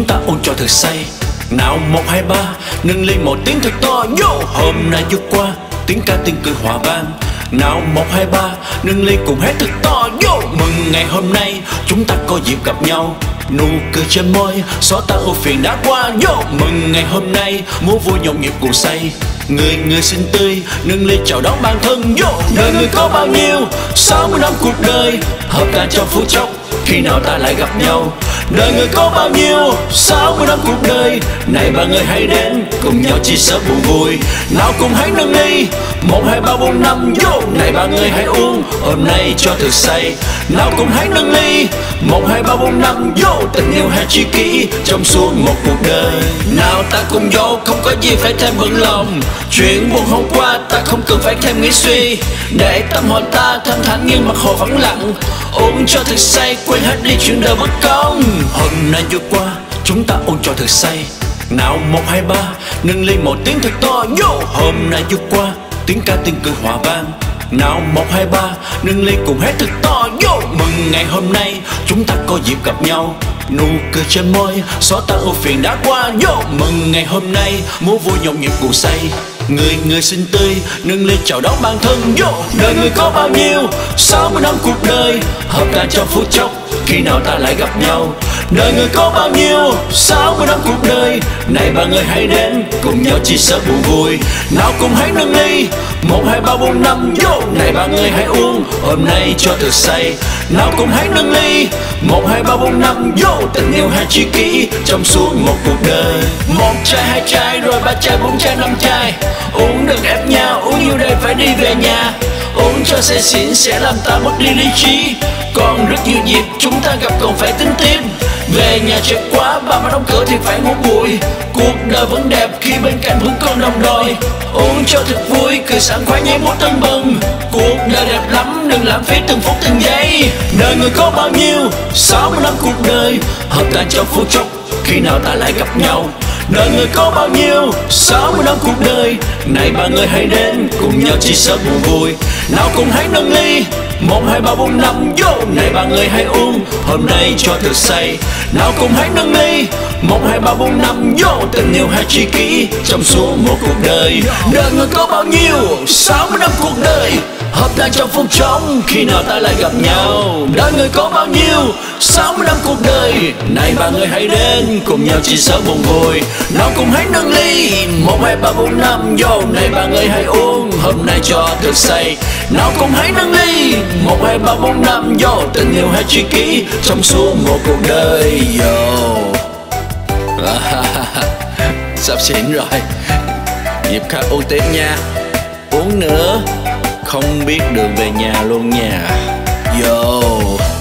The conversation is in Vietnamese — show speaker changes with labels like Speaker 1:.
Speaker 1: chúng ta uống cho thật say. Nào 1, 2, 3, nâng ly một tiếng thật to. Yo! Hôm nay vượt qua, tiếng ca tiếng cười hòa vang. Nào 1, 2, 3, nâng ly cùng hét thật to. Yo! Mừng ngày hôm nay chúng ta có dịp gặp nhau. Nụ cười trên môi xóa tan ưu phiền đã qua. Yo! Mừng ngày hôm nay muốn vui nhộn nhịp cùng say. Người người xinh tươi nâng ly chào đón bản thân. Yo! Đời người có bao nhiêu 60 năm cuộc đời, hợp tan trong phút chốc khi nào ta lại gặp nhau. Đời người có bao nhiêu 60 năm cuộc đời, này ba người hãy đến cùng nhau chia sẻ buồn vui. Nào cùng hãy nâng ly 1, 2, 3, 4, 5. Yo! Này ba người hãy uống hôm nay cho thật say. Nào cùng hãy nâng ly 1, 2, 3, 4, 5. Yo! Tình yêu hay tri kỷ trong suốt một cuộc đời. Nào ta cùng vô không có gì phải thêm bận lòng. Chuyện buồn hôm qua ta không cần phải thêm nghĩ suy, để tâm hồn ta thanh thản nhưng mặt hồ vắng lặng. Uống cho thật say quên hết đi chuyện đời bất công. Hôm nay vượt qua chúng ta uống cho thật say. Nào 1, 2, 3, nâng ly một tiếng thật to. Yo! Hôm nay vượt qua tiếng ca tiếng cười hòa vang. Nào 1, 2, 3, nâng ly cùng hét thật to. Yo! Mừng ngày hôm nay chúng ta có dịp gặp nhau. Nụ cười trên môi xóa tan ưu phiền đã qua. Yo! Mừng ngày hôm nay muốn vui nhộn nhịp cùng say. Người người xinh tươi nâng ly chào đón bản thân. Yo! Đời người có bao nhiêu 60 năm cuộc đời, hợp tan trong phút chốc khi nào ta lại gặp nhau. Đời người có bao nhiêu 60 năm cuộc đời, này ba người hãy đến cùng nhau chia sẻ buồn vui. Nào cùng hãy nâng ly 1, 2, 3, 4, 5. Yo! Này ba người hãy uống hôm nay cho thật say. Nào cùng hãy nâng ly 1, 2, 3, 4, 5. Yo! Tình yêu hay tri kỷ trong suốt một cuộc đời. 1 chai 2 chai rồi 3 chai 4 chai 5 chai. Uống đừng ép nhau, uống yêu đây phải đi về nhà. Uống cho say xỉn sẽ làm ta mất đi lý trí. Còn rất nhiều dịp chúng ta gặp còn phải tính tiếp. Về nhà trễ quá ba má đóng cửa thì phải ngủ bụi. Cuộc đời vẫn đẹp khi bên cạnh vẫn còn đồng đội. Uống cho thật vui cười sảng khoái nhảy múa tưng bừng. Cuộc đời đẹp lắm đừng lãng phí từng phút từng giây. Đời người có bao nhiêu 60 năm cuộc đời, hợp tan trong phút chốc khi nào ta lại gặp nhau. Đời người có bao nhiêu 60 năm cuộc đời, này ba người hãy đến cùng nhau chia sẻ buồn vui. Nào cùng hãy nâng ly 1, 2, 3, 4, 5. Yo! Này ba người hãy uống hôm nay cho thật say. Nào cùng hãy nâng ly 1, 2, 3, 4, 5. Yo! Tình yêu hay tri kỷ trong suốt một cuộc đời. Đời người có bao nhiêu 60 năm cuộc đời, hợp tan trong phút chốc khi nào ta lại gặp nhau. Đời người có bao nhiêu 60 năm cuộc đời, này ba người hãy đến cùng nhau chia sẻ buồn vui. Nào cùng hãy nâng ly 1, 2, 3, 4, 5. Yo! Này ba người hãy uống hôm nay cho thật say. Nào cùng hãy nâng ly 1, 2, 3, 4, 5. Yo! Tình yêu hay tri kỷ trong suốt một cuộc đời. Yo! Sắp xỉn rồi, nhịp khác uống tiếp nha. Uống nữa không biết đường về nhà luôn nha. Yo!